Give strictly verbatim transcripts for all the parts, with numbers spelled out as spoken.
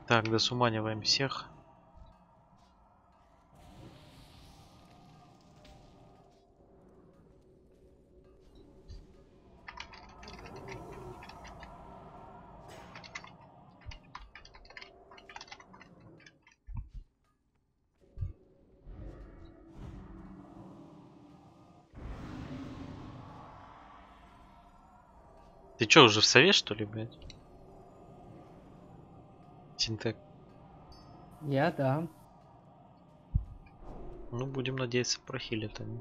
Так, досуманиваем всех. Ты чё, уже в совет, что ли, блядь? Синтек. Я да. Ну, будем надеяться, прохилят они.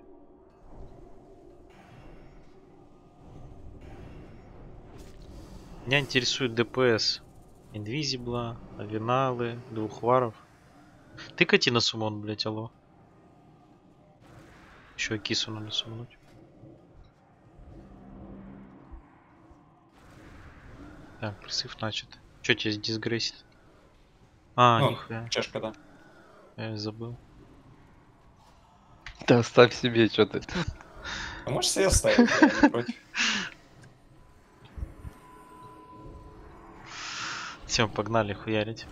Меня интересует ДПС. Инвизибла, авиналы, двух варов. Тыкайте на сумон, блять, алло. Еще кису надо сумнуть. Так, присыв начат. Че тебя дисгрессит? А, Ох, нихуя. чашка, да. Я забыл. Да оставь себе, что ты. А можешь себе оставить, я не против. Все, погнали хуярить.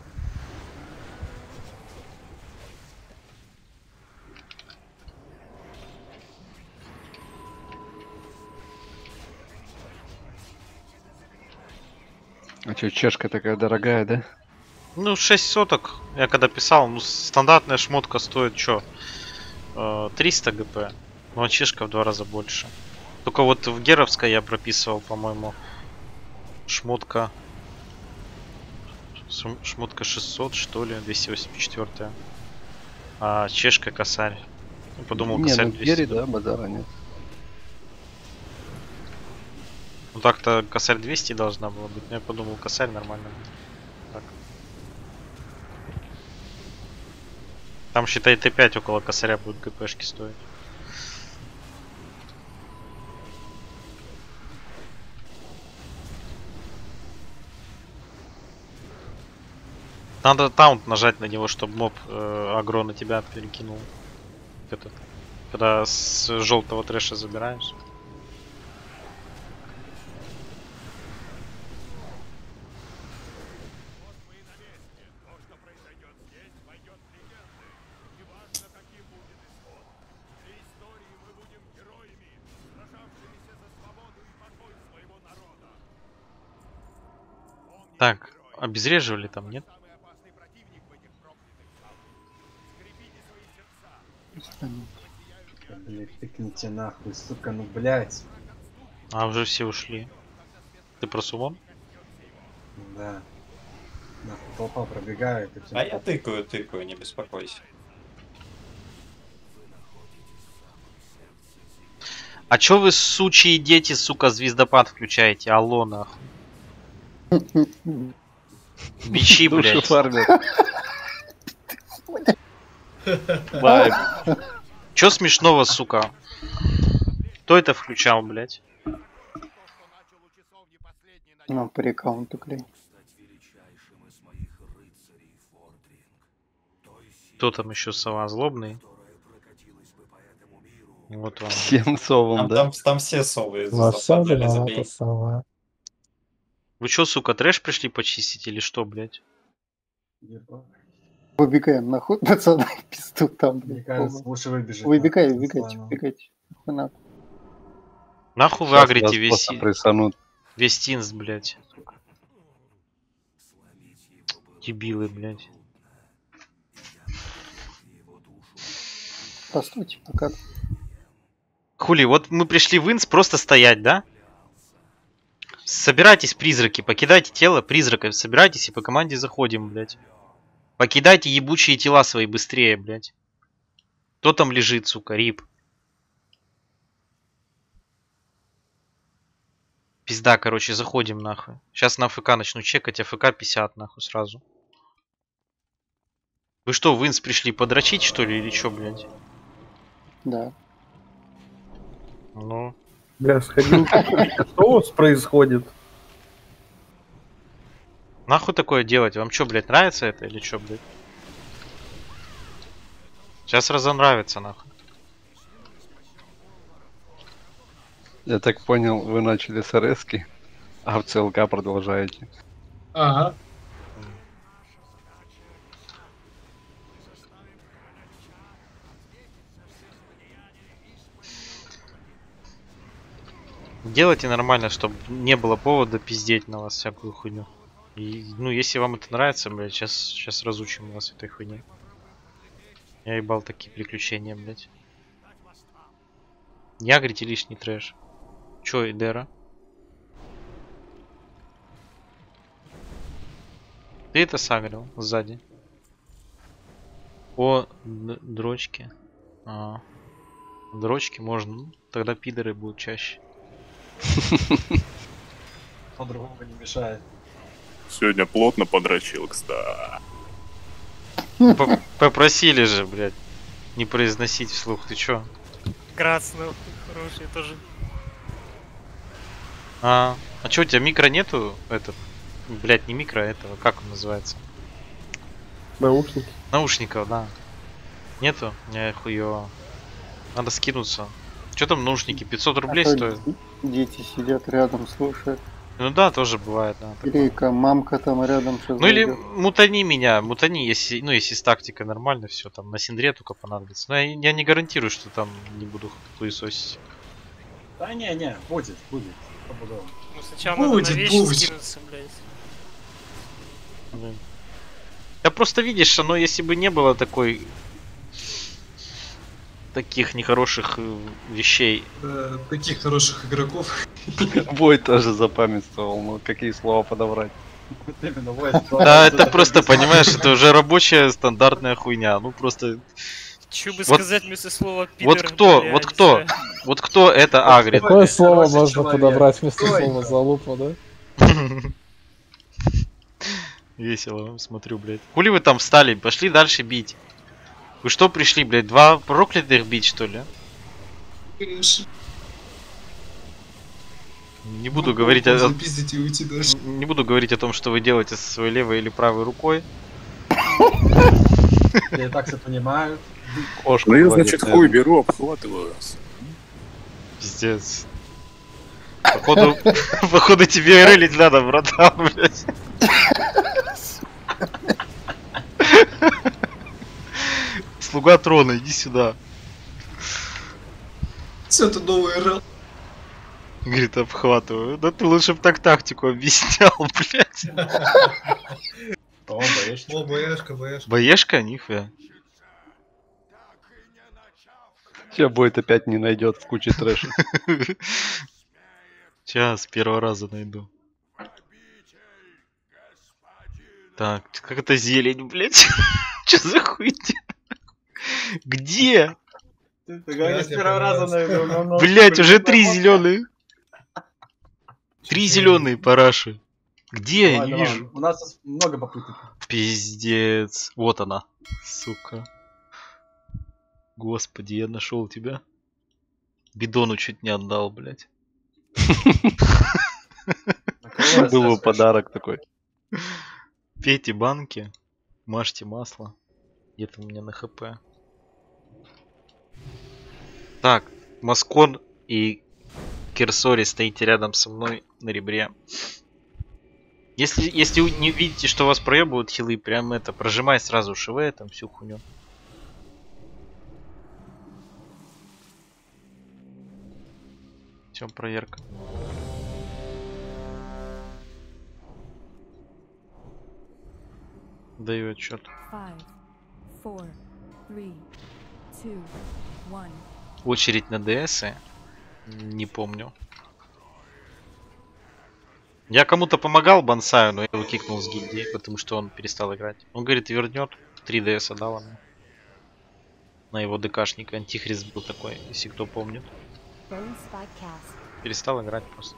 А что, чешка такая дорогая, да? Ну, шесть соток. Я когда писал, ну, стандартная шмотка стоит что? триста гп. Ну, а чешка в два раза больше. Только вот в Геровской я прописывал, по-моему, шмотка. Шм- Шмотка шестьсот, что ли, двести восемьдесят четыре. А чешка косарь. Я подумал, Не, косарь ну двести. Герри, да, базара нет. Ну так-то косарь двести должна была быть. Но я подумал, косарь нормально будет. Так. Там, считай, Т пять около косаря будут ГПшки стоить. Надо таунт нажать на него, чтобы моб э, агро на тебя перекинул. Этот. Когда с желтого трэша забираешь. Так, обезвреживали там, нет? Блять, тыкните нахуй, сука, ну блять. А, уже все ушли. Ты про сумон? Да. Нахуй толпа пробегает и все. А я тыкаю, тыкаю, не беспокойся. А чё вы, сучьи дети, сука, звездопад включаете? Алло, нахуй. Бичи, Души блядь. фармят. Вайб. Чё смешного, сука? Кто это включал, блядь? Ну, по аккаунту клей. Кто там еще сова злобный? Вот вам. Всем совам, Там, да? там, там все совы Во всем западали, виновата забей. сова. Вы чё, сука, трэш пришли почистить или что, блядь? Выбегаем нахуй, пацаны, пизду там, Мне блядь. кажется, полно. лучше выбежать. Выбегай, нахуй, выбегайте, Руслану. выбегайте. Нахуй надо. Нахуй вы Сейчас агрите вас весь, просто прессанут. весь тинс, блядь. Дебилы, блядь. Постойте, пока. Хули, вот мы пришли в инс просто стоять, да? Собирайтесь, призраки, покидайте тело призраков, собирайтесь и по команде заходим, блядь. Покидайте ебучие тела свои быстрее, блядь. Кто там лежит, сука, рип? Пизда, короче, заходим нахуй. Сейчас на АФК начну чекать, АФК пятьдесят нахуй сразу. Вы что, в инс пришли подрочить, что ли, или что, блядь? Да. Ну, Бля, сходил. Что у вас происходит? нахуй такое делать? Вам что, блядь, нравится это или что, блядь? Сейчас разонравится, нахуй. Я так понял, вы начали с РСки, а в ЦЛК продолжаете. Ага. делайте нормально, чтобы не было повода пиздеть на вас всякую хуйню. И, ну, если вам это нравится, блядь, сейчас, сейчас разучим вас этой хуйне. Я ебал такие приключения, блядь. Не агрите лишний трэш. Чё, Идера? Ты это сагрил сзади? О, дрочки. А, дрочки можно. Ну, тогда пидоры будут чаще. По-другому не мешает. Сегодня плотно подрочил, кстати. П- Попросили же, блядь, не произносить вслух. Ты чё? Грац, нахуй, хороший тоже. А, а чё, у тебя микро нету? Этот, блядь, не микро, этого, как он называется? Наушники. Наушников, да. Нету? Не, хуёво. Надо скинуться. Чё там наушники? пятьсот рублей А то стоят? Дети сидят рядом, слушают. Ну да, тоже бывает, да. такое. Или мамка там рядом сейчас. Ну или мутани меня, мутани, если, ну если с тактикой нормально, все там на синдре только понадобится. Но я, я не гарантирую, что там не буду хуесосить. Да не-не, будет, будет. По-другому. Ну сначала Будет, надо на вещи будет. скинуться, блядь. Блин. Да просто видишь, оно если бы не было такой таких нехороших э, вещей. Да, таких хороших игроков. Бой тоже запамятствовал, ну какие слова подобрать. Вот именно, вот. Да, это просто, понимаешь, это уже рабочая стандартная хуйня. Ну просто. Чё бы Вот- сказать вместо слова пидор, Вот кто, блядь, вот кто, а? вот кто это агрит? Какое слово хороший можно человек. подобрать вместо Стой. слова залупа, да? Весело, смотрю, блядь. Хули вы там встали? Пошли дальше бить. Вы что пришли, блядь? Два проклятых бить, что ли? Не буду говорить о... Запиздить и уйти дальше. Не буду говорить о том, что вы делаете со своей левой или правой рукой. Я и так все понимаю. Кошку Ну я, гладит, значит, да. хуй беру, обхватываю. Пиздец. Походу, походу тебе релить надо, братан, блядь. Слуга трона, иди сюда. Все это новый РЛ. Говорит, обхватываю. Да ты лучше бы так тактику объяснял, блядь. О, боишься? О, бояшка, бояшка. Боешка, нихуя. Тебя будет опять не найдет в куче трэша. Сейчас, с первого раза найду. Так, как это зелень, блядь? Че за хуйня? Где? Ты говоришь, с первого раза найду. но- но- Блять, уже три зеленые. Три зеленые параши. Где? Я Давай, не давай. вижу. У нас много попыток. Пиздец. Вот она. Сука. Господи, я нашел тебя. Бидону чуть не отдал, блять. Был бы подарок такой. Пейте банки, мажьте масло. Где-то у меня на хп. Так, Маскон и Керсори стоите рядом со мной на ребре. Если, если вы не видите, что вас проебывают хилы, прям это, прожимай сразу ШВ, там всю хуйню. Все, проверка. Даю отчет. Five, four, three, two, one. Очередь на ДС. Не помню. Я кому-то помогал Бонсаю, но я его кикнул с гильдии, потому что он перестал играть. Он говорит, вернет. три ДС дал ему. На его ДКшника. Антихрист был такой, если кто помнит. Bone spike cast. Перестал играть просто.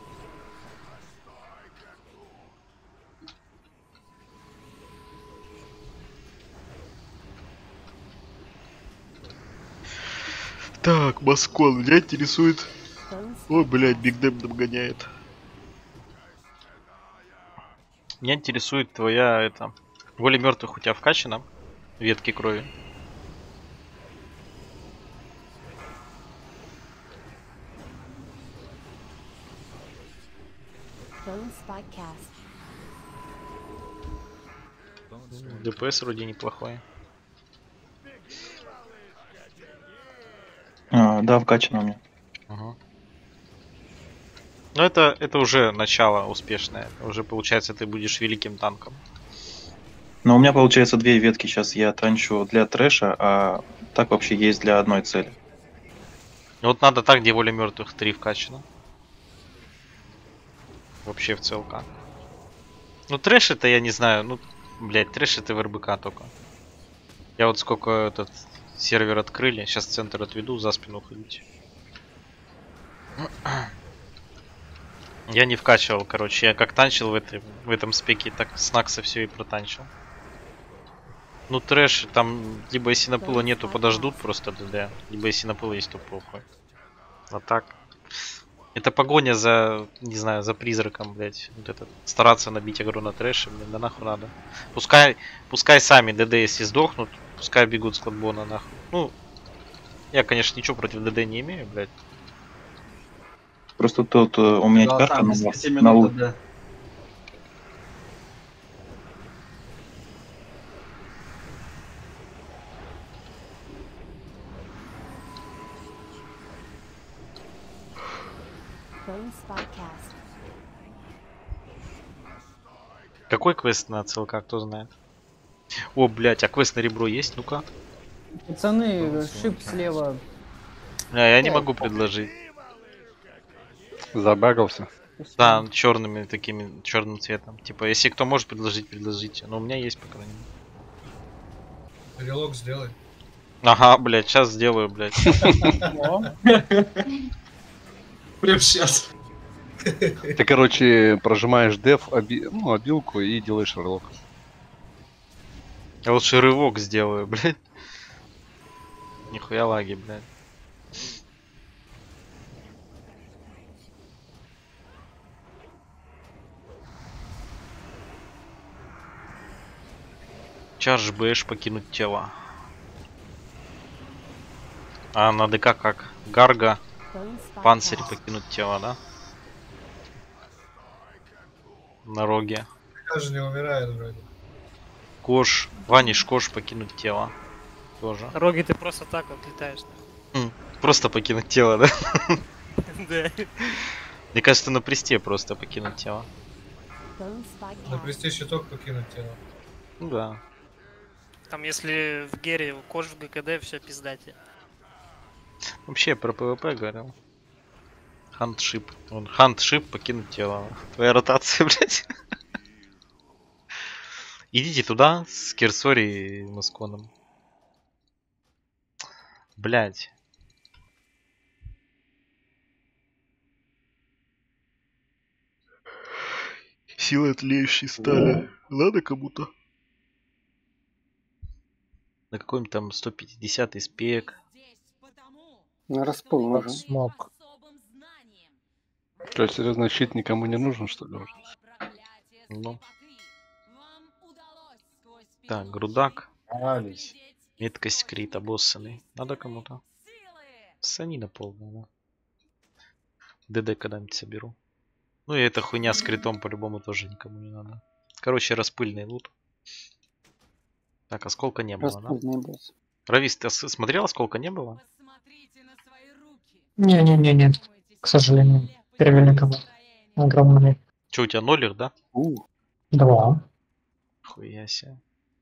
Так, Маскон, меня интересует... Bone Ой, блядь, Биг Дэм догоняет. Меня интересует твоя, это... Воля мертвых у тебя вкачана? Ветки крови. Bone spike cast. ДПС вроде неплохой. А, да, вкачано у меня. Ага. Но это, это уже начало успешное. Уже получается ты будешь великим танком. Но у меня получается две ветки сейчас я танчу для трэша, а так вообще есть для одной цели. Вот надо так, где воля мертвых три вкачано. Вообще в ЦЛК. Ну трэш это я не знаю, ну блять, трэш это в РБК только. Я вот сколько этот сервер открыли, сейчас центр отведу, за спину ходить. Я не вкачивал, короче, я как танчил в, этой, в этом спеке, так снакса все и протанчил. Ну трэш, там либо если напыла нету, подождут просто ДД, либо если напыла есть, то похуй. А так. Это погоня за, не знаю, за призраком, блять. Вот это, стараться набить игру на трэше, блин, да нахуй надо. Пускай, пускай сами ДД, если сдохнут, пускай бегут с кладбона нахуй. Ну, я, конечно, ничего против ДД не имею, блять. Просто тут uh, у меня Да, карта там на, без пяти на минут лу- ДД. Bone Spycast. Какой квест на ЦЛК, кто знает? О, блять, а квест на ребро есть? Ну-ка. Пацаны, шип слева. А, я не могу предложить. Забагался. Да, черными такими, черным цветом. Типа, если кто может предложить, предложите. Но у меня есть, по крайней мере. Релок сделай. Ага, блять, сейчас сделаю, блять. Прям сейчас. Ты, короче, прожимаешь деф, оби... ну, обилку и делаешь релок. Я лучше рывок сделаю, блять. Нихуя лаги, блять. Чардж Бэш покинуть тело. А на ДК как? Гарга, панцирь покинуть тело, да? На роге. Даже не умирает вроде. Кош, Ваниш Кош покинуть тело. Тоже. Роги ты просто так вот летаешь. М, Просто покинуть тело, да? Да. Мне кажется, на престе просто покинуть тело. На престе щиток покинуть тело. Ну да. Там если в Гере кош в ГКД, все пиздате. Вообще я про ПВП говорил. Хантшип. Он хантшип покинуть тело. Твоя ротация, блядь. Идите туда с Керсори и Масконом. Блядь. Силы тлеющей стали. Надо кому-то. На каком там сто пятидесятый спек. На распол можно. Смог. Что, серьезно, щит никому не нужен, что ли? Ну. Так, грудак. Ались. Меткость крит, обоссанный. Надо кому-то. Санина полная, да. ДД когда-нибудь соберу. Ну и эта хуйня с критом по-любому тоже никому не надо. Короче, распыльный лут. Так, осколка не было, Распыльный да? босс. Равис, ты ос- смотрел, сколько не было? Не-не-не-не, к сожалению. Перевели кого. Огромный. Че, у тебя нолик, да? У, Два. Хуя себе.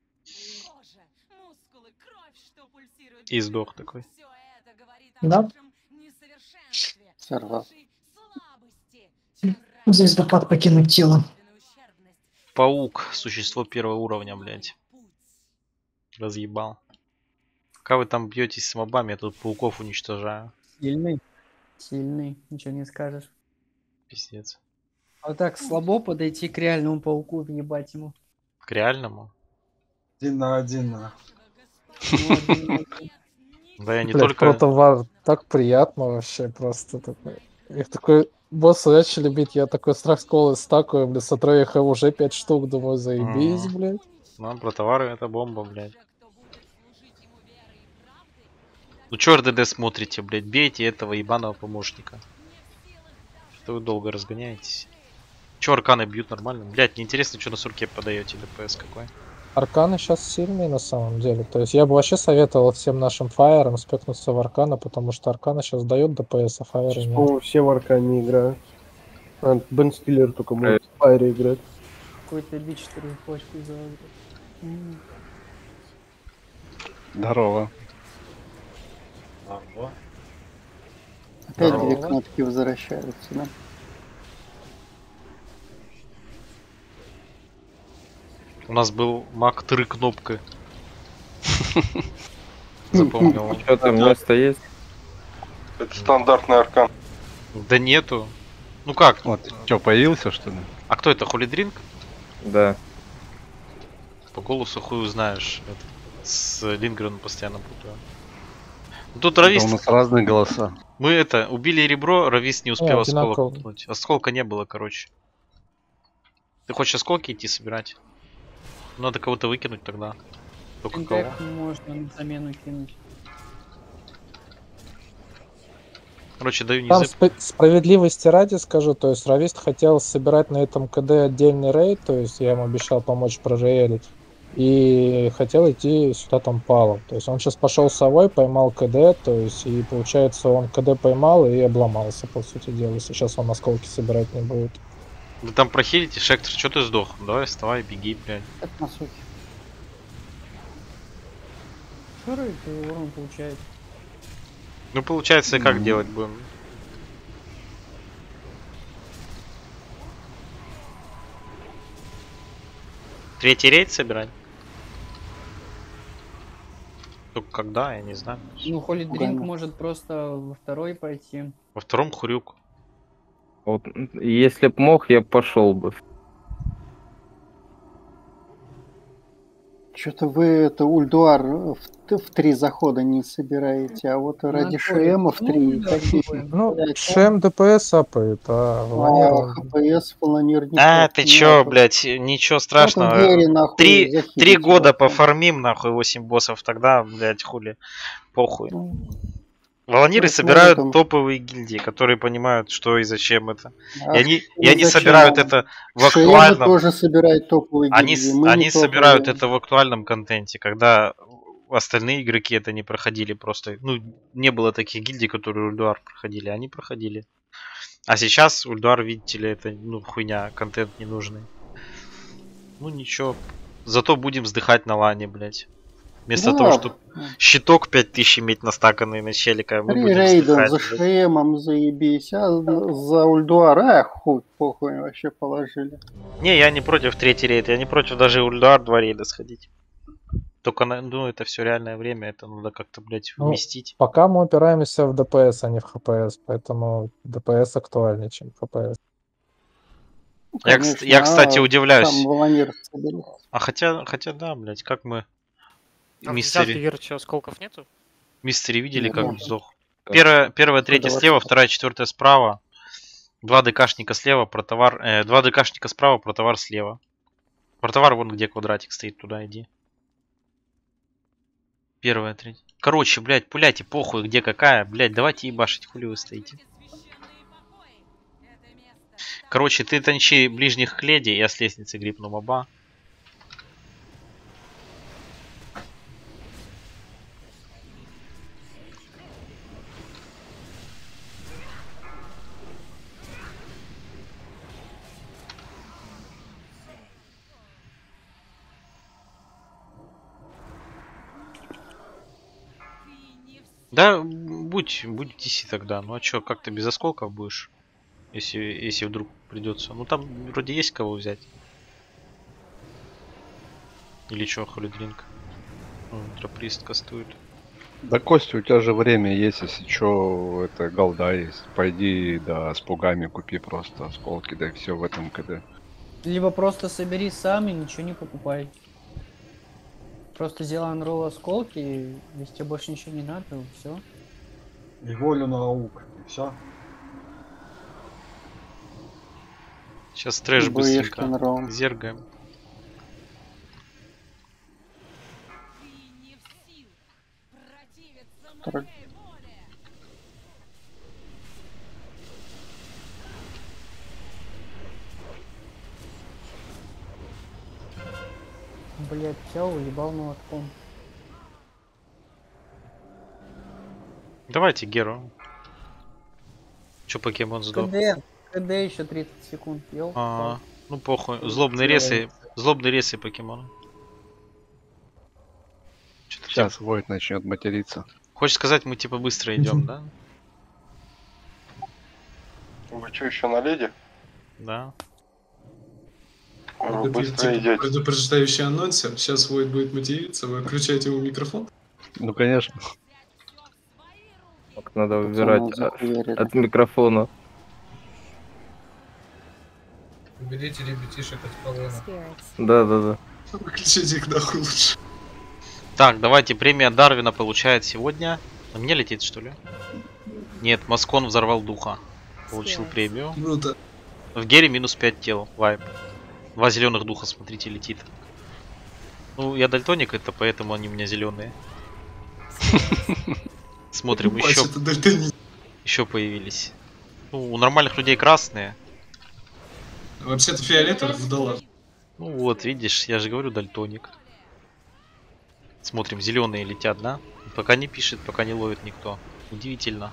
И сдох такой. Да. сорвал. Здесь допад покинуть тело. Паук, существо первого уровня, блядь. Разъебал. Пока вы там бьетесь с мобами, я тут пауков уничтожаю. Сильный. Сильный, ничего не скажешь. Пиздец. А вот так слабо подойти к реальному пауку, въебать ему. К реальному? Один на один, на. Да я не Блядь, только... протовар так приятно вообще, просто такой. Их такой боссы начали бить, я такой страх сколы стакаю, блядь, смотрю их уже пять штук, думаю, заебись, Мгм. блядь. Ну, про товары это бомба, блядь. Ну чё РДД смотрите, блядь, бейте этого ебаного помощника. Что вы долго разгоняетесь? Чё арканы бьют нормально? Блядь, мне интересно, что на сурке подаете ДПС какой. Арканы сейчас сильные на самом деле. То есть я бы вообще советовал всем нашим фаерам спекнуться в аркана, потому что аркана сейчас дает ДПС, а фаеры нет. По-моему, все в аркане играют. А, Бен Стиллер только может в Файре играть. Какой-то би четыре почку взял. М. Здорово. Ого. Опять Здорово. две кнопки возвращаются, да? У нас был маг три кнопкой. Запомнил. Что там место есть? Это стандартный аркан. Да нету. Ну как? Вот, что, появился, что ли? А кто это, Хулидринг? Да. По голосу хуй узнаешь. Это, с Лингреном постоянно путаю. Ну, тут Равист... Да у нас разные голоса. Мы это, убили ребро, Равист не успел Не, осколок одинаково. пнуть. Осколка не было, короче. Ты хочешь осколки идти собирать? Надо кого-то выкинуть тогда. Только кого? Интек можно на замену кинуть. Короче, даю Там низы. спа- справедливости ради скажу, то есть Равист хотел собирать на этом КД отдельный рейд, то есть я ему обещал помочь прожеелить, и хотел идти сюда там палом. То есть он сейчас пошел совой, поймал КД, то есть и получается он КД поймал и обломался, по сути дела. Сейчас он осколки собирать не будет. Вы там прохилите, Шектор, что ты сдох? Давай вставай, беги, блядь. Это на сути. Что рейд урон получает? Ну получается, как делать будем? Третий рейд собирать? Только когда, я не знаю. Ну, Holy Drink Угу. может просто во второй пойти. Во втором хурюк. Вот, если б мог, я пошел бы. Что-то вы это Ульдуар в, т- в три захода не собираете, а вот ради ШМ в три. Ну, как бы, Ну, блядь, ШМ ДПС апает, а а Валера- ХПС Волонер не А, ты не чё, апает. блядь, ничего Вот в страшного. Гере, нахуй, Три, захилить три года его. пофармим, нахуй, восемь боссов, тогда, блядь, хули. Похуй. Ну, Волониры ну, собирают там- топовые гильдии, которые понимают, что и зачем это. а И они, ш- и они зачем собирают вам? это в ШМ актуальном... тоже собирает топовые Они, гильдии. с- мы они не собирают топовые. это в актуальном контенте, когда остальные игроки это не проходили просто. Ну, не было таких гильдий, которые Ульдуар проходили, они проходили. А сейчас Ульдуар, видите ли, это, ну, хуйня, контент ненужный. Ну, ничего. Зато будем вздыхать на лане, блядь. Вместо Да. того, чтобы щиток пять тысяч иметь настаканный на челика, мы Три будем рейда вздыхать, за блядь. ШМом заебись, а за Ульдуар, а хуй, похуй вообще положили. Не, я не против третий рейд, я не против даже Ульдуар два рейда сходить. Только, на- ну, это все реальное время, это надо как-то, блядь, Ну, вместить. пока мы упираемся в ДПС, а не в ХПС, поэтому ДПС актуальнее, чем ХПС. Ну, Я, кс- конечно, я, кстати, а удивляюсь. Сам Волонер соберет. А хотя, хотя да, блядь, как мы... А в Мистери, десятке Гер что, осколков нету? Мистери видели, Нет, как нет. сдох? Первая, первая, Только третья двадцать. слева, вторая, четвертая справа. Два ДКшника слева, протовар... Э, два ДКшника справа, протовар слева. Протовар вон где квадратик стоит, туда иди. Первая, третья. Короче, блядь, пуляйте, похуй, где какая. Блядь, давайте ебашить, хули вы стоите. Короче, ты танчи ближних к леди, я с лестницы грипну моба. Да, будь, будь ди си тогда. Ну а чё, как ты без осколков будешь? Если, если вдруг придется. Ну там вроде есть кого взять. Или чё, Холидринг? Ну, троприст кастует. Да, Костя, у тебя же время есть, если чё, это голда есть. Пойди, да, с пугами купи просто осколки, да и все в этом КД. Либо просто собери сам и ничего не покупай. Просто сделай анролл осколки, и если тебе больше ничего не надо, все. И волю на аук. И все. Сейчас трэш Боешься быстренько. на раунд. Зергаем. Тролль. Блять, все, уебал молотком. Давайте Геру. Чё покемон сдох? КД, КД еще тридцать секунд. Ёлка. А, ну похуй. Злобные ресы. Злобные ресы покемона. Сейчас Войт начнет материться. Хочешь сказать, мы типа быстро идем, да? Вы что, еще на леди? Да. Вы быстро идете. Предупреждающий анонсер. Сейчас Войт будет материться, вы включаете ему микрофон. Ну конечно. Так, надо выбирать от, от микрофона. Уберите ребятишек от колонны. Да, да, да. Выключите их нахуй лучше. Так, давайте, премия Дарвина получает сегодня. На мне летит, что ли? Нет, Маскон взорвал духа. Получил премию. Круто. В Гере минус пять тел. Вайп. Два зеленых духа, смотрите, летит. Ну, я дальтоник, это поэтому они у меня зеленые. Смотрим, еще. Еще появились. Ну, у нормальных людей красные. Вообще-то фиолетовых вдала. Ну вот, видишь, я же говорю, дальтоник. Смотрим, зеленые летят, да? Пока не пишет, пока не ловит никто. Удивительно.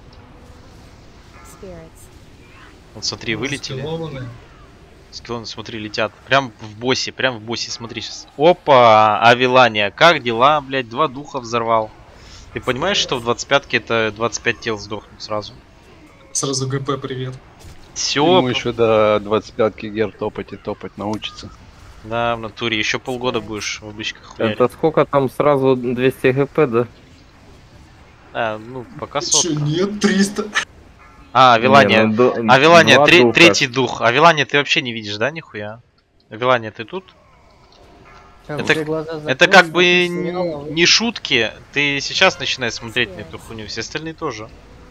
Вот смотри, вылетели. Скиллоны, смотри, летят. Прям в боссе, прям в боссе, смотри сейчас. Опа, Авилания, как дела, блядь? Два духа взорвал. Ты понимаешь, что в двадцать пятке это двадцать пять тел сдохнут сразу? Сразу ГП, привет. Все. Ему еще до двадцать пятки Гер топать и топать научится. Да, в натуре. Еще полгода будешь в обычках хуярить. Это сколько там сразу двести ГП, да? А, ну, пока сотка. Че, нет, триста. А, Авилания. Не, ну, до... Авилания, три, духа. третий дух. Авилания ты вообще не видишь, да, нихуя? Авилания, ты тут? Так, это, это как бы не, не шутки. Ты сейчас начинаешь смотреть на эту хуйню, все остальные тоже.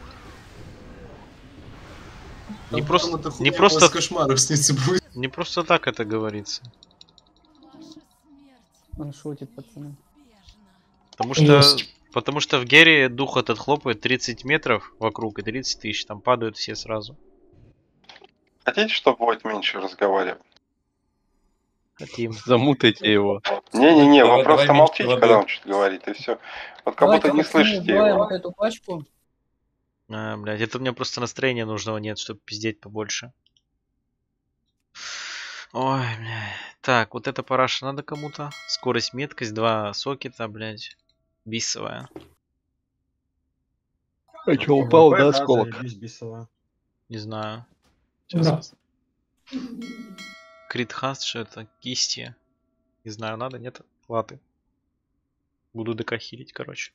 Не просто, не просто, будет. не просто так это говорится. Он шутит, пацаны. Потому что, потому что в Гере дух этот хлопает тридцать метров вокруг и тридцать тысяч, там падают все сразу. Хотите, чтобы Войт меньше разговаривал? Хотим. Замутайте его. Не-не-не, вы Давай, просто давай, молчите, давай. когда он что-то говорит, и все. Вот как будто не слышите его. Вот эту пачку. А, блядь, это у меня просто настроения нужного нет, чтобы пиздеть побольше. Ой, блядь. Так, вот это параша надо кому-то. Скорость, меткость, два сокета, блядь. Бисовая. А чё, упал, да, осколок? Не знаю. Да. Крит хаст, что это? Кисти. Не знаю, надо, нет? Латы. Буду ДК хилить, короче.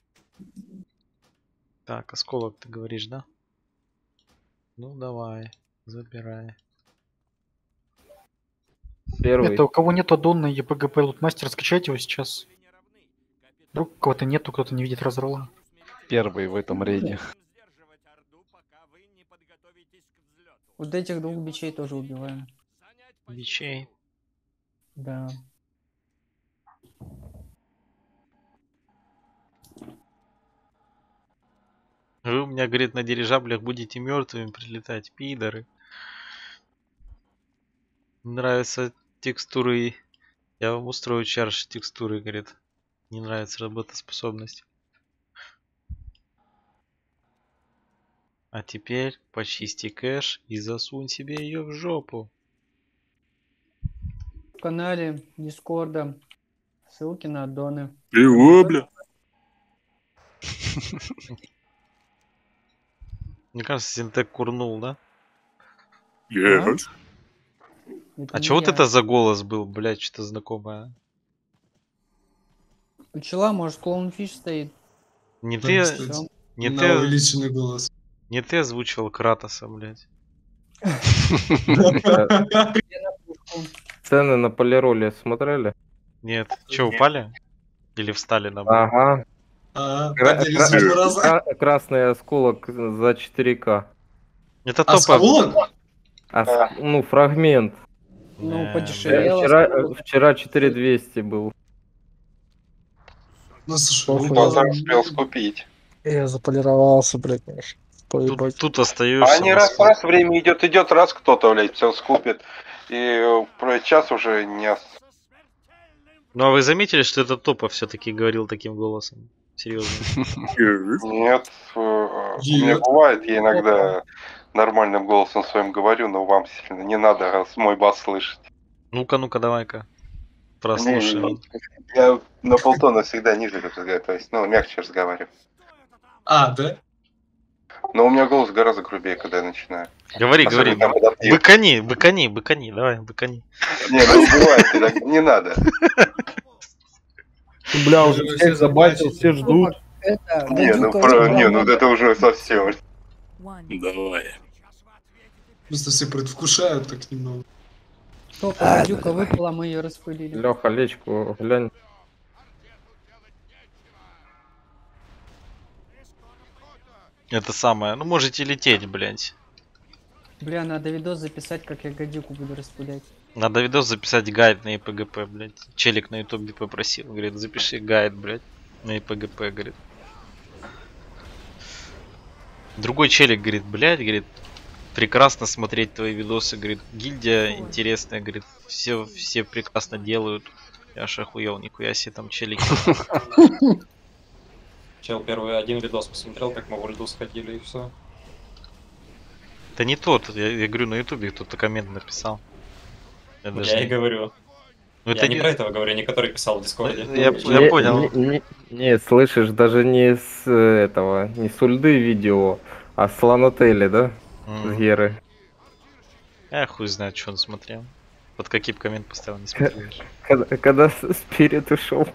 Так, осколок ты говоришь, да? Ну давай, забирай. Первый. Это у кого нет аддона ЕПГП Лутмастер, скачайте его сейчас. Вдруг у кого-то нету, кто-то не видит разрола. Первый в этом рейде. Вот этих двух бичей тоже убиваем. Бичей? Да. Вы у меня, говорит, на дирижаблях будете мертвыми прилетать, пидоры. Нравятся текстуры. Я вам устрою чарш текстуры, говорит. Не нравится работоспособность. А теперь почисти кэш и засунь себе ее в жопу. В канале Дискорда ссылки на аддоны. Чего, бля? Мне кажется, Синтек курнул, да? Yes. А чего вот это за голос был, блядь, что-то знакомое? Пчела, может, клоунфиш стоит. Не ты, не на ты, увеличенный голос. не ты озвучивал Кратоса, блядь. Цены на полироле смотрели? Нет. Че, упали? Или встали на Ага. А, Кра- поделись кра- в два раза. кра- Красный осколок за четыре ка. Это Осколок? Ос- Ну, фрагмент. Ну, Э, подешевело. Вчера, э, вчера четыре двести был. Ну, слушай, Похуй. Базар успел скупить. Я заполировался, блядь, конечно. Тут, Поебать. тут остаешься. А они раз, раз, время идет, идет, раз кто-то, блядь, все скупит. И э, про час уже не... ос- Ну а вы заметили, что этот Топа все-таки говорил таким голосом? Серьезно. Нет, э, у меня бывает, я иногда нормальным голосом своим говорю, но вам сильно не надо раз мой бас слышать. Ну-ка, ну-ка, давай-ка. Не, Прослушаем. я на полтона всегда ниже разговариваю, то есть, ну, мягче разговариваю. А, да? Но у меня голос гораздо грубее, когда я начинаю. Говори, говори. Особенно там адаптив. Быкани, быкани, быкани, давай, быкани. Не, ну не бывает, ты так- не надо. Бля, уже всех забатил, все ждут. Это, Не, ну гадюка про, очень не, ну много. это уже совсем. Давай. Просто все предвкушают так немного. Только гадюка выпала, мы ее распылили. Леха, лечку глянь. Это самое. Ну можете лететь, блядь. Бля, надо видос записать, как я гадюку буду распылять. Надо видос записать гайд на ИПГП, блядь. Челик на ютубе попросил. Говорит, запиши гайд, блядь, на ИПГП, говорит. Другой челик говорит, блядь, говорит, прекрасно смотреть твои видосы, говорит, гильдия интересная, говорит, все, все прекрасно делают. Я аж охуел, нихуя себе там челики. Чел первый один видос посмотрел, как мы в ульду сходили и все. Это не тот, я, я говорю, на ютубе кто-то коммент написал. Я, даже Я не- и говорю. Ну, Я это не не- про этого говорю, не который писал в Дискорде. Я, я понял. Не, не- не, слышишь, даже не с э, этого, не с ульды видео, а с Ланотели, да? Мгм. С Геры. Я хуй знает, что он смотрел. Под каким коммент поставил, не смотрел. Когда, когда с- Спирит ушел.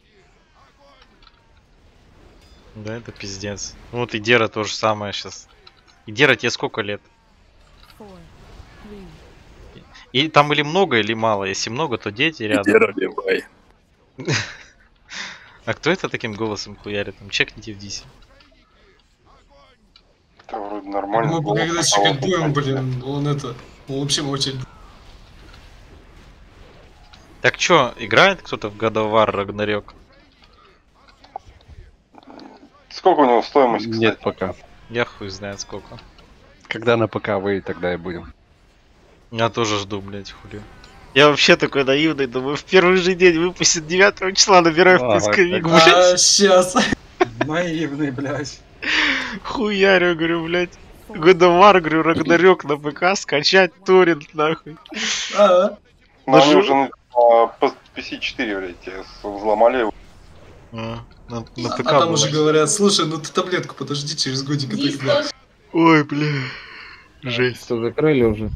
Да, это пиздец. Ну вот и Дера то же самое сейчас. И Дера тебе сколько лет? И там или много, или мало. Если много, то дети рядом. Дера Левай. А кто это таким голосом хуярит? Там чекните в дисе. Это вроде нормально. Мы голос когда стало. чекать будем, блин, он это, он вообще молчать будет. Так чё, играет кто-то в God of War Ragnarok? Сколько у него стоимость, Нет кстати? пока. Я хуй знает сколько. Когда на ПК выйдет, тогда и будем. Я тоже жду, блять, хули. Я вообще такой наивный, думаю, в первый же день выпустят девятого числа, набираю в Ага, поисковик, так. блядь. А, сейчас. Наивный, блядь. Хуярю, говорю, блядь. God of War, говорю, Рагнарёк на ПК, скачать торрент, нахуй. А, Но они Нажу- уже на а, по пи си четыре, блядь, те с- взломали его. А, на, на а ПК там было. уже говорят, слушай, ну ты таблетку подожди, через годик тогда. Ой, бля. Жесть. Что, закрыли уже?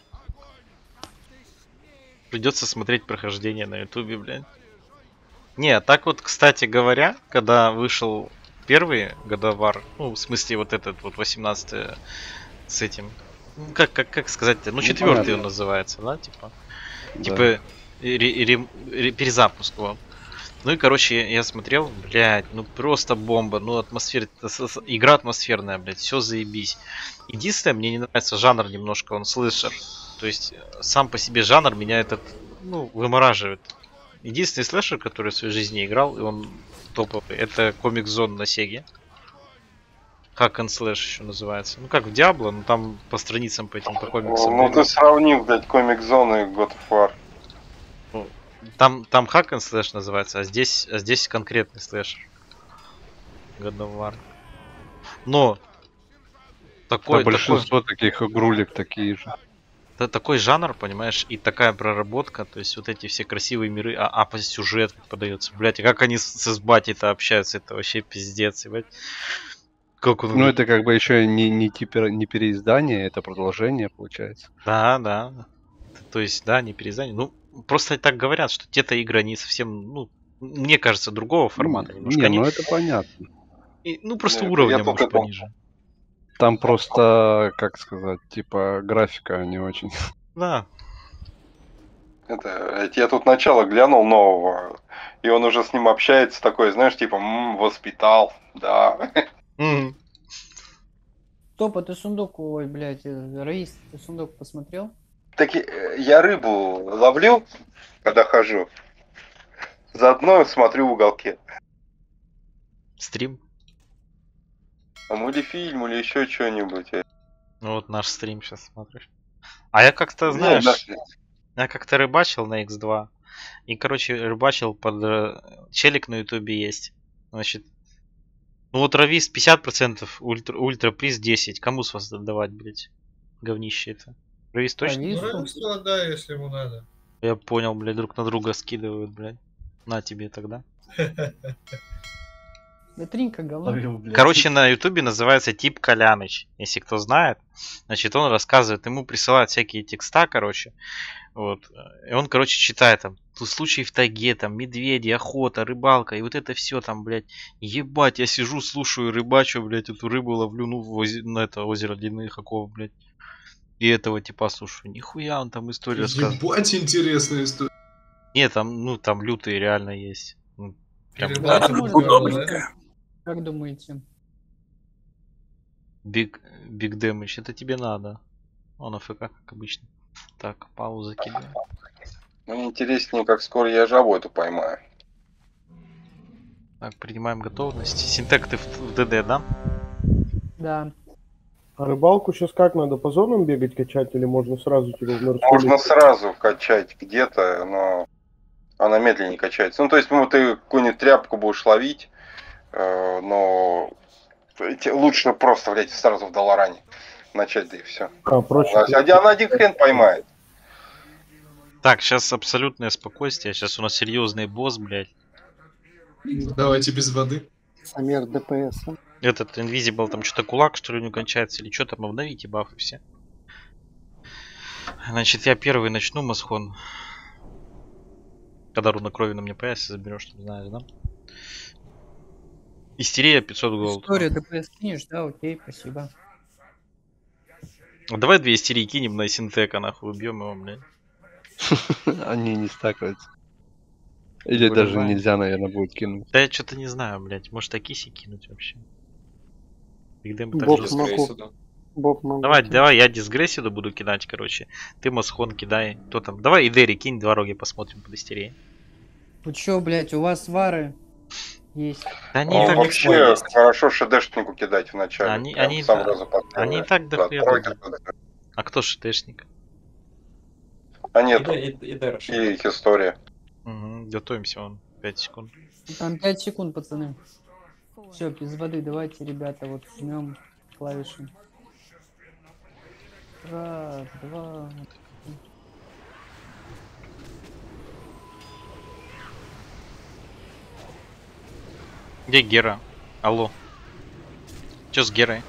Придется смотреть прохождение на ютубе, блядь. Не, так вот, кстати говоря, когда вышел первый God of War, ну, в смысле, вот этот вот восемнадцатый с этим, ну, как, как, как сказать-то, ну, четвертый понятно. он называется, да, типа, Да. типа, ре- ре- ре- перезапуск, вот. Ну и, короче, я смотрел, блядь, ну просто бомба, ну атмосфера, с- с- игра атмосферная, блядь, все заебись. Единственное, мне не нравится жанр немножко, он слэшер. То есть э, сам по себе жанр меня этот, ну, вымораживает. Единственный слэшер, который в своей жизни играл, и он топовый, это Comic Zone на Сеге. Hack and Slash еще называется. Ну как в Diablo, но там по страницам по этим, по комиксам. Ну ты сравнил, блядь, комик зоны и God of War. Там, там Hack and Slash называется, а здесь, а здесь конкретный слэшер. God of War. Но Да, такой, такой, большинство таких игрулек такие же. та- такой жанр, понимаешь, и такая проработка, то есть вот эти все красивые миры, а, а по сюжет как подается, блять, и как они с, с Батей-то общаются, это вообще пиздец, ебать. Как он... Ну, это как бы еще не, не, типа, не переиздание, это продолжение, получается. Да, да. То есть, да, не переиздание. Ну, просто так говорят, что те-то игры, они совсем, ну, мне кажется, другого формата немножко. Не, Они- ну это понятно. и- ну, просто Нет, я уровнем, только может, это- пониже. Там просто, как сказать, типа графика не очень. Да. Это, я тут начало глянул нового, и он уже с ним общается такой, знаешь, типа, «М, воспитал, да. Мгм. Топа, ты сундук, ой, блядь, э, Раис, ты сундук посмотрел? Так э, я рыбу ловлю, когда хожу, заодно смотрю в уголке. Стрим. Там или фильм, или еще что-нибудь. Ну вот наш стрим сейчас смотришь. А я как-то, Не, знаешь, да. я как-то рыбачил на икс два. И, короче, рыбачил под... э, челик на ютубе есть. Значит, ну вот равис пятьдесят процентов, ультра, ультра приз десять. Кому с вас отдавать, блять? говнище это. Равис точно? Ну, равенство, да, если ему надо. Я понял, блядь, друг на друга скидывают, блядь. На тебе тогда. Витринка говно. Короче, на ютубе называется тип Коляныч. Если кто знает, значит, он рассказывает, ему присылают всякие текста, короче. Вот. И он, короче, читает там случаи в тайге, там, медведи, охота, рыбалка, и вот это все там, блядь. Ебать, я сижу, слушаю, рыбачу, блядь, эту рыбу ловлю, ну, в озе... на это озеро длинных оков, блядь. И этого типа слушаю. Нихуя он там историю рассказывает. Ебать, интересная история. Нет, там, ну, там лютые реально есть. Ну, прям... Как думаете? Big, big damage, это тебе надо. Он АФК, как обычно. Так, пауза кидаю. Мне интереснее, как скоро я жабу эту поймаю. Так, принимаем готовность. Синтек, ты в, в ДД, да? Да. А рыбалку сейчас как надо? По зонам бегать, качать, или можно сразу типа в морскую? Можно сразу качать где-то, но она медленнее качается. Ну, то есть, ну, ты какую-нибудь тряпку будешь ловить, э, но лучше просто, блядь, сразу в Долоране начать, да и все. А, проще. Она, она один хрен поймает. Так, сейчас абсолютное спокойствие. Сейчас у нас серьезный босс, блядь. Давайте без воды. Самер ДПС. Этот Invisible там что-то кулак, что ли, не кончается, или что там, обновите бафы все. Значит, я первый начну, Масхон. Когда руна крови на мне появится, заберешь, чтобы знаешь, да? Истерия пятьсот голд. История ДПС кинешь, да, окей, спасибо. Давай две истерии кинем на Синтека, нахуй, убьем его, блядь. Они не стакаются. Или даже нельзя, наверное, будет кинуть. Да я что-то не знаю, блядь. Может Акиси кинуть вообще? Боб могу. Боб могу. Давай, давай, я Дисгрессиду буду кидать, короче. Ты Масхон кидай. Кто там? Давай Идери кинь, два роги посмотрим под истерией. Вы чё, блядь, у вас вары есть? Да они Ну, и так вообще есть. хорошо шедешнику кидать вначале. Они, прям они, сам да, разу поставил. они и так Да, дохуя тройка. будут. А кто шедешник? А нет, И, и, и Дэрэш. и их история. Угу, готовимся, вон, пять секунд. Там пять секунд, пацаны. Все, без воды, давайте, ребята, вот жмем клавиши. Раз, два. Где Гера? Алло. Чё с Герой?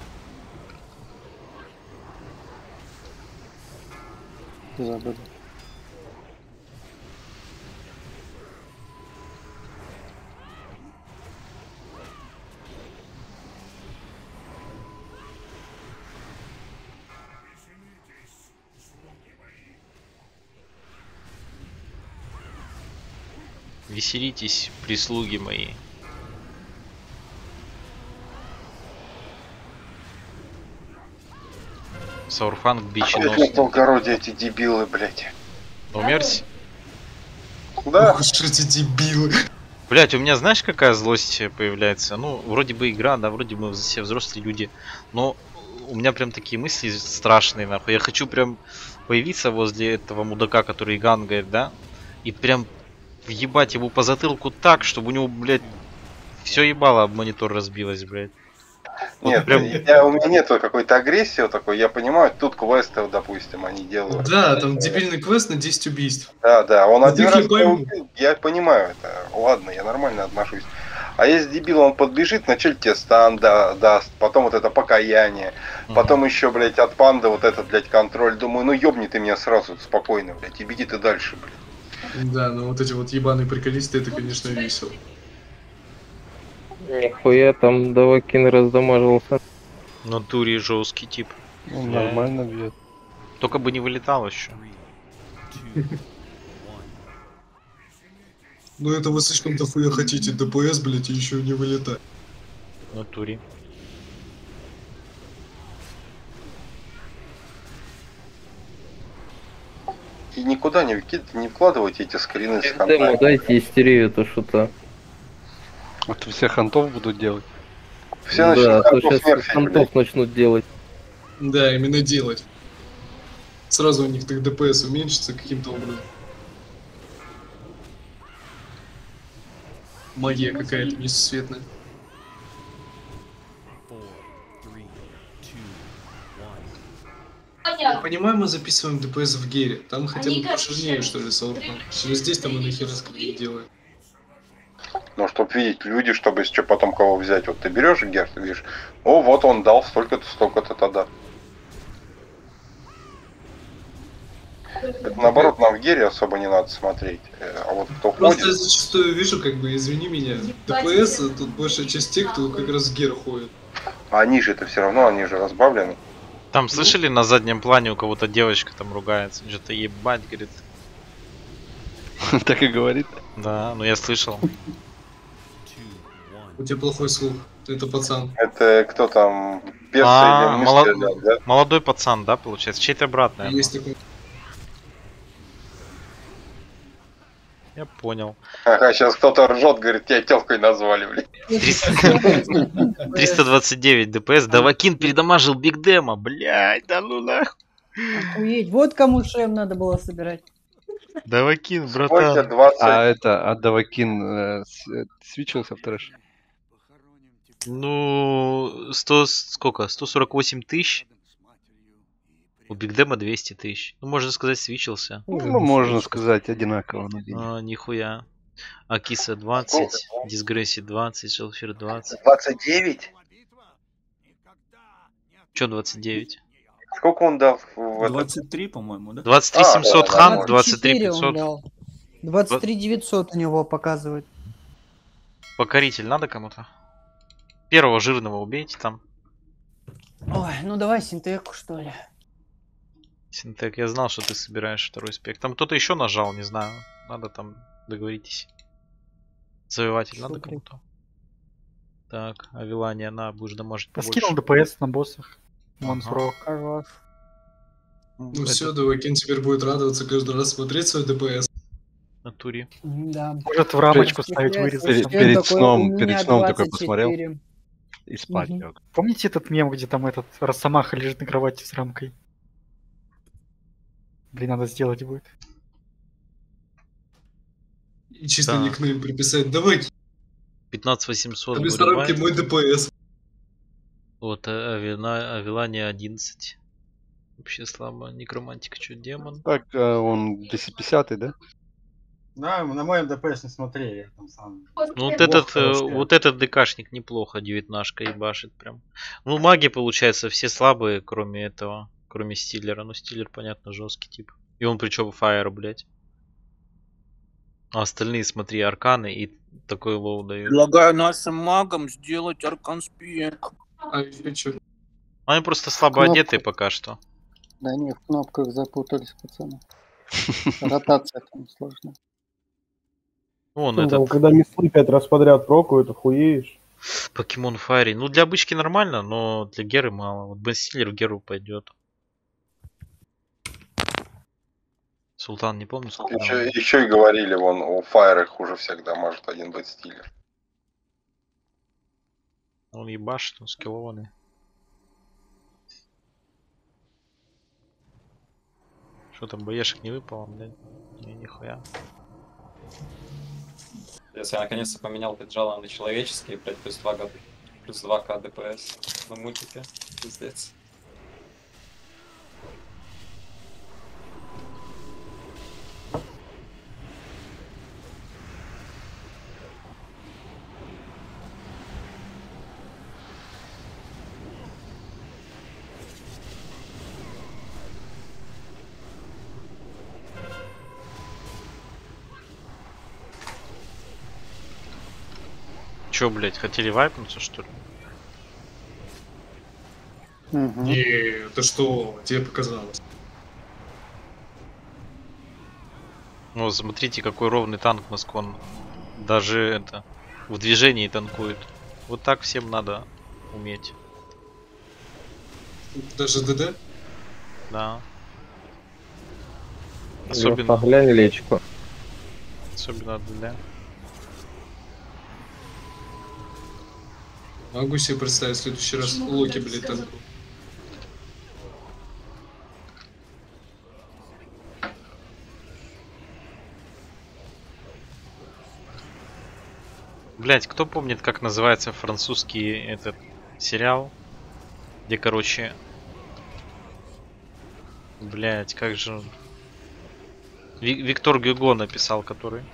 Забыл. Веселитесь, прислуги мои. Саурфанг биченосный. Опять на Толгороде эти дебилы, блядь. Умерсь? Да. Ох, что эти дебилы. Блять, у меня знаешь какая злость появляется? Ну, вроде бы игра, да, вроде бы все взрослые люди. Но у меня прям такие мысли страшные, нахуй. Я хочу прям появиться возле этого мудака, который гангает, да? И прям въебать его по затылку так, чтобы у него, блядь, все ебало об монитор разбилось, блядь. Вот Нет, прям... я, у меня нет какой-то агрессии вот такой, я понимаю, тут квесты, допустим, они делают. Да, там дебильный квест на десять убийств. Да, да, он Вот один их раз не пойму. убил, я понимаю это, ладно, я нормально отношусь. А если дебил, он подбежит, вначале тебе стан да, даст, потом вот это покаяние, uh-huh. потом еще, блядь, от панды вот этот, блядь, контроль. Думаю, ну ёбни ты меня сразу спокойно, блядь, и беги ты дальше, блядь. Да, но вот эти вот ебаные приколисты, это, конечно, весело. Нихуя там Давакин раздамажился. В натуре жесткий тип. Ну, нормально бьет. Только бы не вылетал еще. Ну это вы слишком дохуя хотите ДПС, блять, и еще не вылетать. В натуре. И никуда не, не вкладывайте эти скрины с Демо, хантами. дайте истерию, то что-то. Вот все хантов будут делать. Все да, начнут то хантов сейчас смерти, хантов блядь. начнут делать. Да, именно делать. Сразу у них так ДПС уменьшится каким-то образом. Магия какая-то несусветная. понимаю, мы записываем ДПС в гере. Там хотя бы пожирнее, что ли, сортом. Через здесь там и нахер скрипт делает. Ну, чтобы видеть люди, чтобы если что, потом кого взять. Вот ты берешь гер, ты видишь, о, вот он дал столько-то, столько-то тогда. Это, наоборот, нам в гере особо не надо смотреть. А вот кто Просто ходит... я зачастую вижу, как бы, извини меня, ДПС, тут большая часть тех, кто как раз в гер ходит. А они же это все равно, они же разбавлены. Там слышали на заднем плане у кого-то девочка там ругается, что-то ебать, говорит. Так и говорит. Да, ну я слышал. У тебя плохой слух, это пацан. Это кто там, персы А, или молод- мистер, да? молодой пацан, да, получается? Чей-то брат, наверное. Есть такой. Я понял. Ага, сейчас кто-то ржет, говорит, тебя телкой назвали, блин. триста двадцать девять ДПС. Давакин передамажил Биг Дема. Блять, да ну нахуй. Охуеть, вот кому шем надо было собирать. Давакин, Сколько? братан. двадцать. А это, а Давакин э, с- э, свичился в трэш? Ну, сто, сколько? сто сорок восемь тысяч. У Биг Дема двести тысяч. Ну, можно сказать, свичился. Ну, можно сказать, одинаково. на день. А, нихуя. Акиса двадцать, Дисгресси двадцать, Шелфер двадцать. двадцать девять? Чё двадцать девять? Сколько он дал в этом? двадцать три, по-моему, да? двадцать три А, семьсот да, хан, да. двадцать три четыре он пятьсот. дал. двадцать три девятьсот у него показывает. Покоритель надо кому-то? Первого жирного убейте там. Ой, ну давай синтеку, что ли. Синтек, я знал, что ты собираешь второй спек. Там кто-то еще нажал, не знаю. Надо там договоритесь. Завоеватель надо Супер. кому-то. Так, Авилания, на, будешь дамажить побольше. Скинул ДПС на боссах. Монсрок. Хорош. Ну все, Давакин теперь будет радоваться каждый раз смотреть свой ДПС. На туре. Да. Может в рамочку ставить вырезать. Перед, Всё перед такое, сном, у меня перед сном такой двадцать посмотрел четыре. и спать Мгм. лег. Помните этот мем, где там этот Росомаха лежит на кровати с рамкой? Блин, надо сделать будет. И чисто Да. никнейм приписать. Давай, пятнадцать восемьсот. а без говорю, рамки бай. мой ДПС. Вот, а- Авина- Авилания одиннадцать. Вообще слабо. Некромантика, что, демон? Так, а он двести пятьдесят, да? Да, на моем ДПС не смотри, я там сам. Ну вот Бог этот, э, хороший. вот этот ДКшник неплохо, девятнашка ебашит прям. Ну маги, получается, все слабые, кроме этого, кроме Стиллера. Ну Стиллер, понятно, жесткий тип. И он причем фаер, блять. А остальные, смотри, арканы и такой лоу дают. Предлагаю нашим магам сделать аркан спек. А еще что? Они просто слабо Кнопку. одетые пока что. Да они в кнопках запутались, пацаны. Ротация там сложная. Вон Ну, этот там, когда мислы пять раз подряд прокуют, охуеешь. покемон Файри. Ну для бычки нормально, но для Геры мало. Вот Бен Стиллер в Геру пойдет. Султан, не помню, сколько Еще, там. еще и говорили, вон, у фаерах хуже всегда может один быть стилер. Он ебашит, он скиллованный. Что там, боешек не выпало, блядь? Не, нихуя. Если я наконец-то поменял пиджала на человеческие, блядь, плюс два ка, плюс два ка ДПС на мультике, пиздец. Чё, блядь, хотели вайпнуться, что ли? Мгм. Не, это что, тебе показалось? Ну, смотрите, какой ровный танк Москвон. Даже это, в движении танкует. Вот так всем надо уметь. Даже ДД? Да. Не Особенно, оставляй лечку. особенно для... Могу себе представить в следующий раз Локи, блядь, танку. Блять, кто помнит, как называется французский этот сериал? Где, короче, Блять, как же он. Ви- Виктор Гюго написал, который.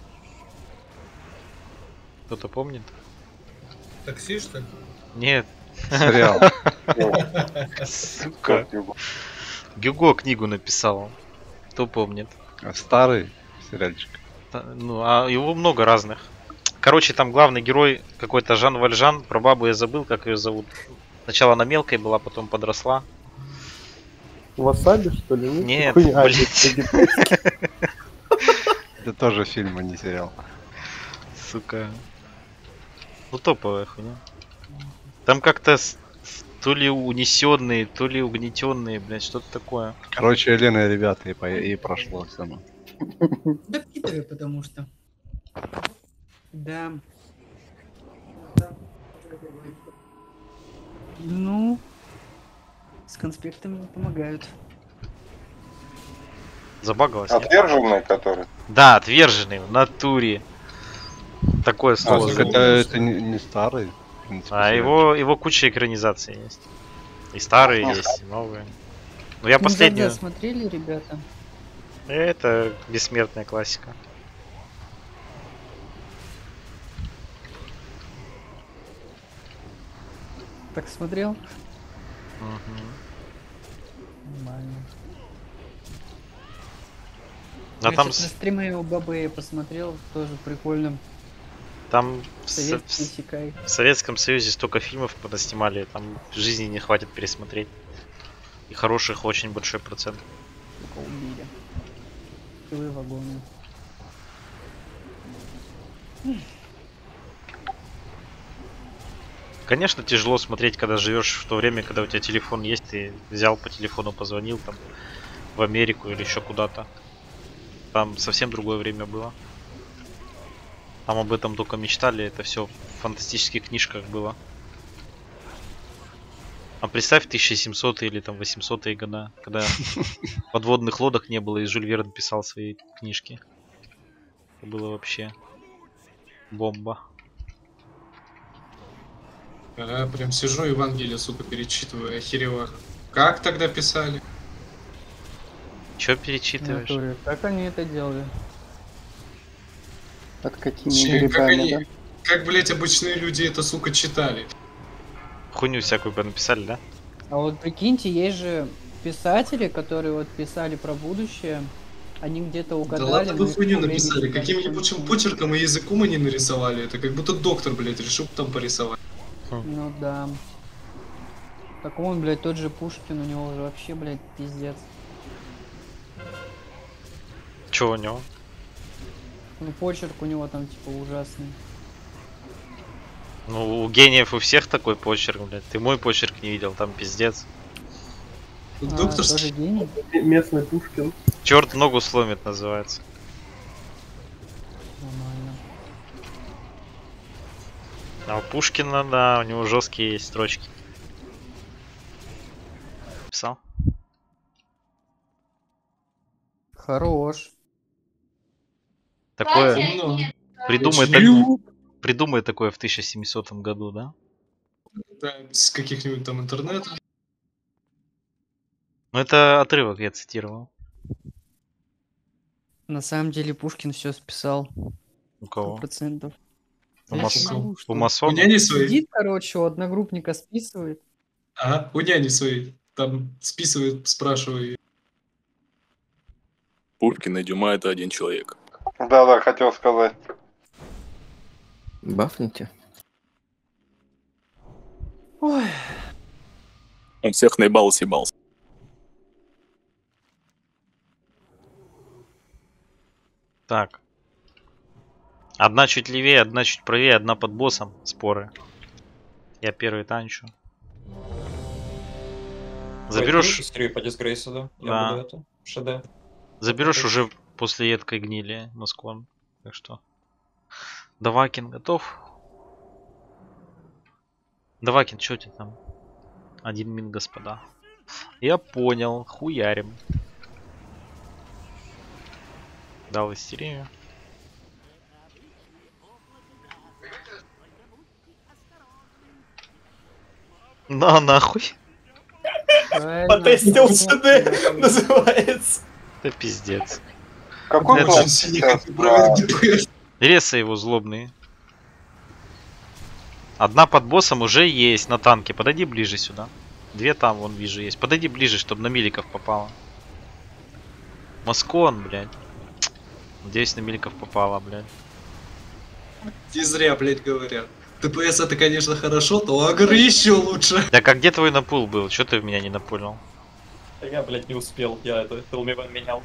Кто-то помнит? Такси, что ли? Нет. Сериал. Сука. Гюго книгу написал. Кто помнит? А старый сериальчик. Та- Ну, а его много разных. Короче, там главный герой какой-то Жан Вальжан. Про бабу я забыл, как ее зовут. Сначала она мелкой была, потом подросла. Васаби, что ли? Нет, Хуйня. А, блядь. это японский. Это тоже фильм, а не сериал. Сука. Ну топовая хуйня. Там как-то с- то ли унесенные, то ли угнетенные, блядь, что-то такое. Короче, Елена и ребята, и, по- и прошло все. Ну. Да пидоры, потому что. Да. Ну, с конспектами не помогают. Забагалась? нет? Отверженные, которые. Да, отверженный в натуре. Такое А, слово. так это, это не, не старый. в принципе, А сериальчик. его, его куча экранизаций есть. И старые Ну, есть, и новые. Но я Ну, последнюю... Зада смотрели, ребята? Это бессмертная классика. Так смотрел? Мгм. Нормально. А Я там, чё-то с- на стриме у Бабы я посмотрел, тоже прикольно. там в, Со- Советский в С- Исекай. в Советском Союзе столько фильмов подоснимали, там жизни не хватит пересмотреть. И хороших очень большой процент. Сука, убили. Пилы вагоны. Конечно, тяжело смотреть, когда живешь в то время, когда у тебя телефон есть, ты взял по телефону, позвонил там в Америку или еще куда-то. Там совсем другое время было. Там об этом только мечтали, это все в фантастических книжках было. А представь тысяча семисотые или там восьмисотые года, когда подводных лодок не было, и Жюль Верн писал свои книжки. Это было вообще бомба. А, прям сижу, Евангелие, сука, перечитываю, охеревах. Как тогда писали? Че В перечитываешь? натуре. Как они это делали? Под какими Че, как грибами, они, да? как, блять, обычные люди это, сука, читали? Хуйню всякую написали, да? А вот прикиньте, есть же писатели, которые вот писали про будущее. Они где-то Да угадали. ладно, но вы их хуйню по времени написали. стали Каким-нибудь по-нибудь. почерком и языком они нарисовали. Это как будто доктор, блядь, решил там порисовать. Ну да. Так он, блядь, тот же Пушкин, у него уже вообще, блядь, пиздец. Че у него? Ну почерк у него там типа ужасный. Ну, у гениев у всех такой почерк, блядь. Ты мой почерк не видел, там пиздец. А, Доктор тоже гений? Местный Пушкин. Черт ногу сломит называется. Нормально. А у Пушкина, да, у него жесткие есть строчки. Писал? Хорош. Такое... Ну, Придумай, очень так- придумай такое в тысяча семисотом году, да? да, с каких-нибудь там интернетов. Ну это отрывок я цитировал. На самом деле Пушкин все списал. У кого? Процентов. У, мас- у У масонов? няни своей. Сидит, короче, у одногруппника списывает. Ага, у няни своей. Там списывает, спрашиваю. Пушкин и Дюма — это один человек. Да-да, хотел сказать. Бафните. Ой. Он всех наебал и съебался. Так. Одна чуть левее, одна чуть правее, одна под боссом. Споры. Я первый танчу. Заберешь... Историю по дисгрейсу, да? Я Да. буду это. ШД. Заберешь уже после едкой гнили Москвон. Так что. Давакин готов? Давакин, что у тебя там? Один мин, господа. Я понял. Хуярим. Дал истерию. На нахуй. Правильно. Потестил ЦД, называется. Это пиздец. Какой Это- класс сейчас? Да. Ресы его злобные. Одна под боссом уже есть на танке. Подойди ближе сюда. Две там, вон вижу, есть. Подойди ближе, чтобы на миликов попало. Москон, блядь. Надеюсь, на миликов попало, блядь. Не зря, блядь, говорят. ТПС это, конечно, хорошо, то агр еще лучше. Так а где твой напул был? Че ты в меня не напулил? Да я, блядь, не успел, я это Телмиван менял.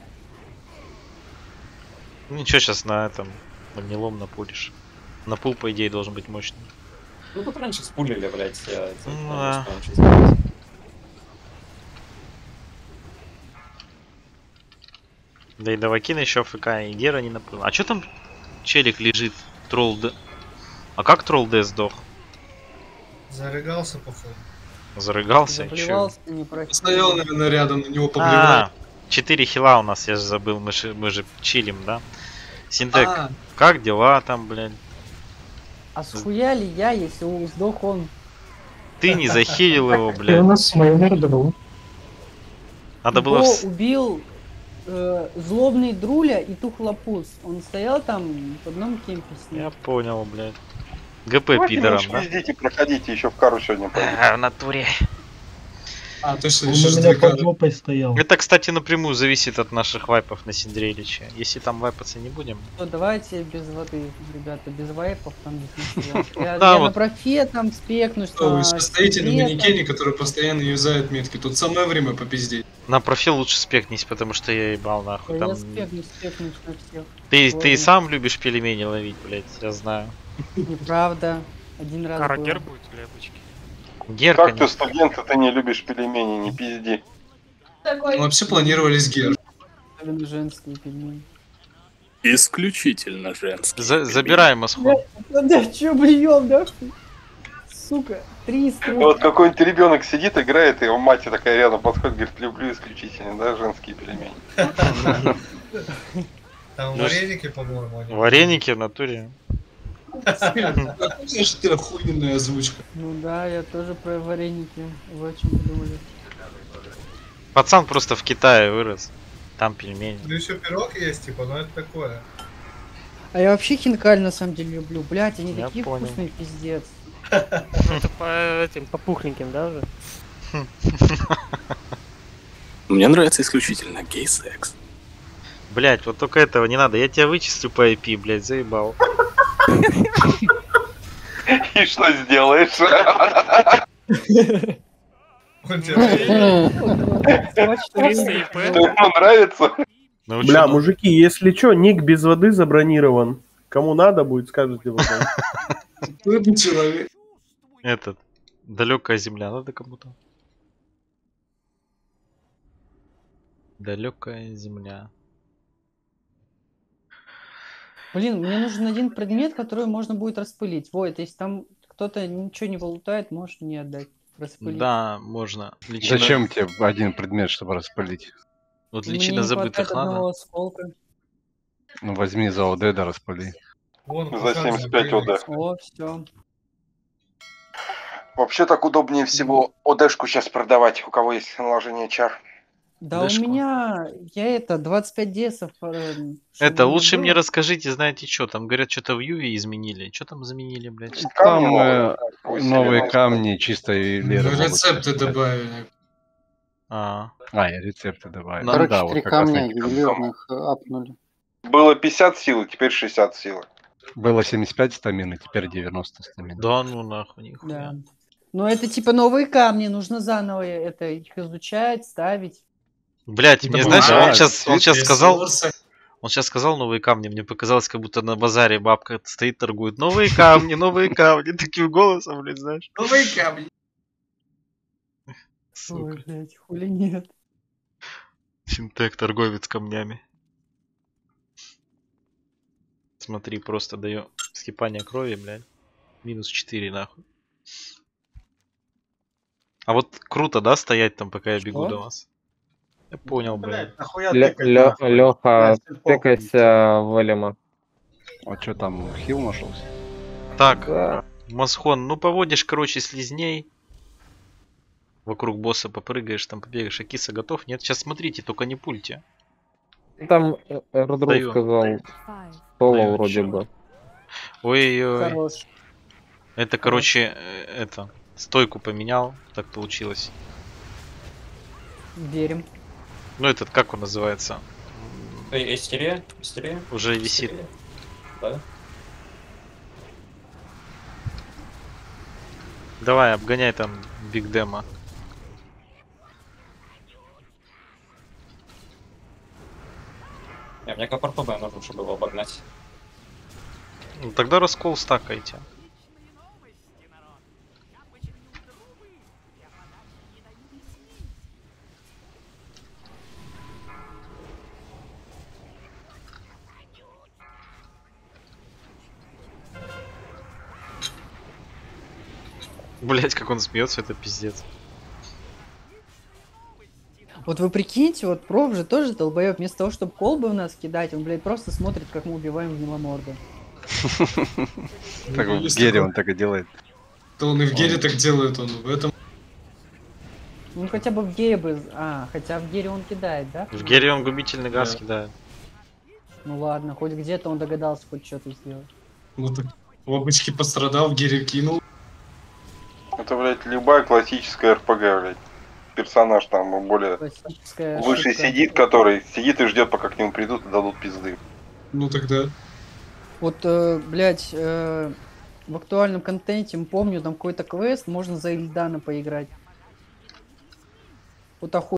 Ну ничего, сейчас на этом на гнилом напулишь. Напул, по идее, должен быть мощный. Ну тут раньше спулили, блядь, я это, Ну, не да. успел ничего сделать. Да и Давакин еще АФК, и Гера не напыл. А че там челик лежит? Тролл Д. А как Тролл Д сдох? Зарыгался, походу. Зарыгался? И чё? Заплевался, не просил. Стоял, наверное, рядом, на него поблевал. А, четыре хила у нас, я же забыл, мы же, мы же чилим, да? Синтек, А. как дела там, блядь? А схуя ли я, если он сдох он? Ты не захилил его, И у блядь. нас майонер дру. Надо было... Его вс- убил э, злобный Друля и Тухлопус. Он стоял там в одном кемпе с ним. Я понял, блядь. ГП Давайте пидором, лучше да? пиздите, проходите, еще в кару сегодня пойдем. А, в натуре. А, точно, Он еще у ж меня две под кары. жопой стоял. Это, кстати, напрямую зависит от наших вайпов на Синдреличе. Если там вайпаться не будем... Ну, давайте без воды, ребята, без вайпов там без ничего. Я, Да, я вот. на профе там спекнусь. Что, вы на сейчас стоите на Синдре манекене, который постоянно юзает метки. Тут самое время попиздеть. На профиль лучше спекнись, потому что я ебал там. нахуй. Я Там... спекнусь, спекнусь на всех. Ты, Ладно. ты сам любишь пельмени ловить, блядь, я знаю. Неправда. Один раз Карагер было. будет для обычки. Гер, Как ты, конечно. студент, ты не любишь пельмени, не пизди. Мы вообще планировали с Гер. Особенно женские пельмени. Исключительно женский. За- забирай Мосху. Да, да чё блюем, да? Сука, три строчки. Вот какой-нибудь ребенок сидит, играет, и его мать такая рядом подходит, говорит, люблю исключительно, да, женские пельмени. Там Ну, вареники, по-моему, они. Вареники в натуре. Конечно, ты охуенная озвучка. Ну да, я тоже про вареники очень подумали. Пацан просто в Китае вырос. Там пельмени. Ну еще пирог есть, типа, но это такое. А я вообще хинкаль на самом деле люблю. Блять, они Я такие понял. вкусные, пиздец. Это по этим, по пухленьким, да, уже? Мне нравится исключительно гей-секс. Блять, вот только этого не надо. Я тебя вычислю по ай пи, блять, заебал. И что сделаешь? Он тебе триста и пэ. Ему нравится? Научу, Бля, ну. мужики, если чё, ник без воды забронирован. Кому надо будет, скажете потом. Ты человек. Этот. Далекая земля, надо кому-то. Далекая земля. Блин, мне нужен один предмет, который можно будет распылить. Вот, если там кто-то ничего не полутает, можешь мне отдать. Распылить. Да, можно. Личина- Зачем тебе один предмет, чтобы распылить? Вот Мне личина не забытых хватает одного надо. осколка. Ну возьми за ОД да распыли. Вон, За семьдесят пять ОД. О, все. Вообще так удобнее всего ОДшку сейчас продавать, у кого есть наложение чар. Да Дэшку. у меня, я это, двадцать пять десов. э, чтобы Это у меня лучше было. мне расскажите, знаете что? Там говорят, что-то в Юве изменили. Что там заменили, блядь? Там Камни э, новые, новые усиленные. камни чисто и Ну, лера. рецепты добавили. А, А, и рецепты добавили. Ну, Ну Короче, да, вот три как раз камня эти камни. ювелирных э, апнули. Было пятьдесят силы, теперь шестьдесят силы. Было семьдесят пять стамин, и теперь девяносто стамин. да ну нахуй, нихуя. Да. Но это типа новые камни, нужно заново это их изучать, ставить. Блять, Это мне бывает. знаешь, он сейчас, он сейчас Без сказал, соуса. он сейчас сказал новые камни, мне показалось, как будто на базаре бабка стоит, торгует. Новые камни, новые камни, таким голосом, блядь, знаешь. Новые камни. Сука. Ой, блядь, хули нет. Синтек, торговец камнями. Смотри, просто даю скипание крови, блядь. Минус четыре, нахуй. А вот круто, да, стоять там, пока я бегу Что? до вас? Я понял, блядь. Блядь, нахуя Лё- тыкать, Лё- нахуй? Лёха, Блядь, сельпо тыкайся в Элема. А что там, хил нашелся? Так, Да. Масхон, ну поводишь, короче, слизней. вокруг босса попрыгаешь, там побегаешь, а киса готов? Нет, сейчас смотрите, только не пульте. Там Эрдру Даю. сказал, соло Даю, вроде чё. бы. Ой-ой-ой. Хорош. Это, короче, э, это, стойку поменял, так получилось. Верим. Ну этот, как он называется? Эй, истерия? Истерия? Уже висит. Истерия. Да? Давай, обгоняй там Биг Дема. Не, мне капор ПБ нужен, чтобы его обогнать. Ну, тогда раскол стакайте. Блять, как он смеется, это пиздец. Вот вы прикиньте, вот проф же тоже долбоёб. Вместо того, чтобы колбы в нас кидать, он, блядь, просто смотрит, как мы убиваем гниломорда. Так в Гере он так и делает. То он и в Гере так делает, он в этом. Ну хотя бы в Гере бы... А, хотя в Гере он кидает, да? В Гере он губительный газ Да. кидает. Ну ладно, хоть где-то он догадался хоть что-то сделать. Ну так в обычке пострадал, в Гере кинул. Это, блядь, любая классическая РПГ, блядь. Персонаж там более Классическая выше ошибка. сидит, который сидит и ждет, пока к нему придут и дадут пизды. Ну тогда. Вот, э, блядь, э, в актуальном контенте, помню, там какой-то квест, можно за Ильдана поиграть. Вот охуенно.